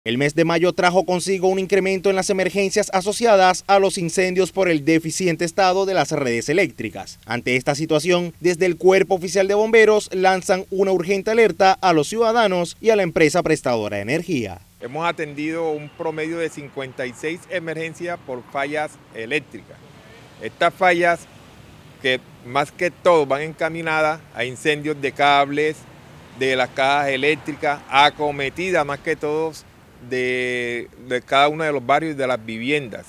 El mes de mayo trajo consigo un incremento en las emergencias asociadas a los incendios por el deficiente estado de las redes eléctricas. Ante esta situación, desde el Cuerpo Oficial de Bomberos lanzan una urgente alerta a los ciudadanos y a la empresa prestadora de energía. Hemos atendido un promedio de 56 emergencias por fallas eléctricas. Estas fallas, que más que todo van encaminadas a incendios de cables, de las cajas eléctricas, acometidas más que todos de cada uno de los barrios y de las viviendas.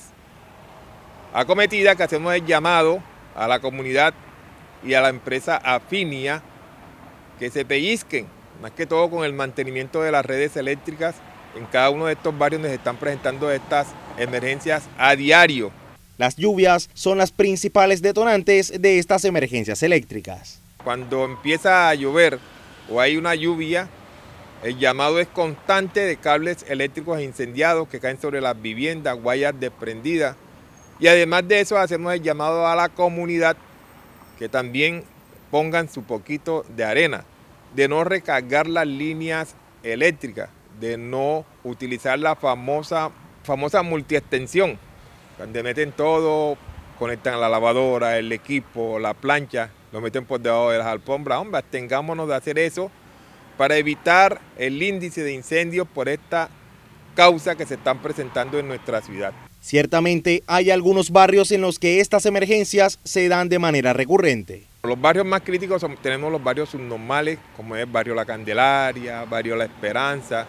Acometida que hacemos el llamado a la comunidad y a la empresa Afinia que se pellizquen, más que todo con el mantenimiento de las redes eléctricas en cada uno de estos barrios donde se están presentando estas emergencias a diario. Las lluvias son las principales detonantes de estas emergencias eléctricas. Cuando empieza a llover o hay una lluvia, el llamado es constante de cables eléctricos incendiados que caen sobre las viviendas, guayas desprendidas. Y además de eso hacemos el llamado a la comunidad que también pongan su poquito de arena, de no recargar las líneas eléctricas, de no utilizar la famosa multiextensión, donde meten todo, conectan la lavadora, el equipo, la plancha, lo meten por debajo de las alfombras. Hombre, tengámonos de hacer eso para evitar el índice de incendios por esta causa que se están presentando en nuestra ciudad. Ciertamente hay algunos barrios en los que estas emergencias se dan de manera recurrente. Los barrios más críticos tenemos los barrios subnormales, como es barrio La Candelaria, barrio La Esperanza,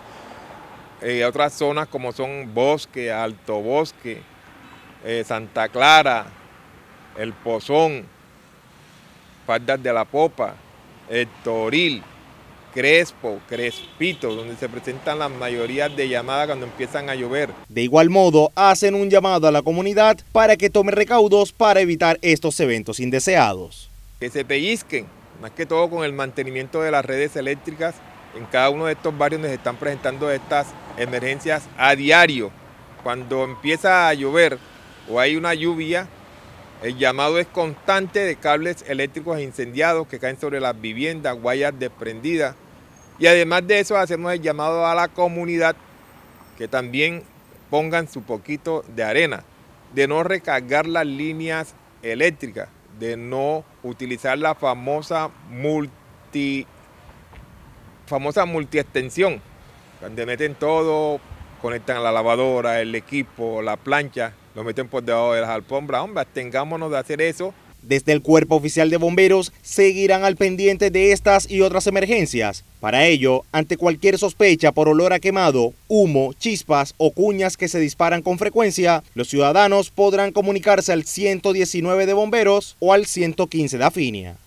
otras zonas como son Bosque, Alto Bosque, Santa Clara, El Pozón, Faldas de la Popa, El Toril, Crespo, Crespito, donde se presentan las mayorías de llamadas cuando empiezan a llover. De igual modo, hacen un llamado a la comunidad para que tome recaudos para evitar estos eventos indeseados. Que se pellizquen, más que todo con el mantenimiento de las redes eléctricas en cada uno de estos barrios donde se están presentando estas emergencias a diario. Cuando empieza a llover o hay una lluvia, el llamado es constante de cables eléctricos incendiados que caen sobre las viviendas, guayas desprendidas. Y además de eso hacemos el llamado a la comunidad que también pongan su poquito de arena, de no recargar las líneas eléctricas, de no utilizar la famosa multiextensión, donde meten todo, conectan la lavadora, el equipo, la plancha, lo meten por debajo de las alfombras. Hombre, tengámonos de hacer eso. Desde el Cuerpo Oficial de Bomberos seguirán al pendiente de estas y otras emergencias. Para ello, ante cualquier sospecha por olor a quemado, humo, chispas o cuñas que se disparan con frecuencia, los ciudadanos podrán comunicarse al 119 de bomberos o al 115 de Afinia.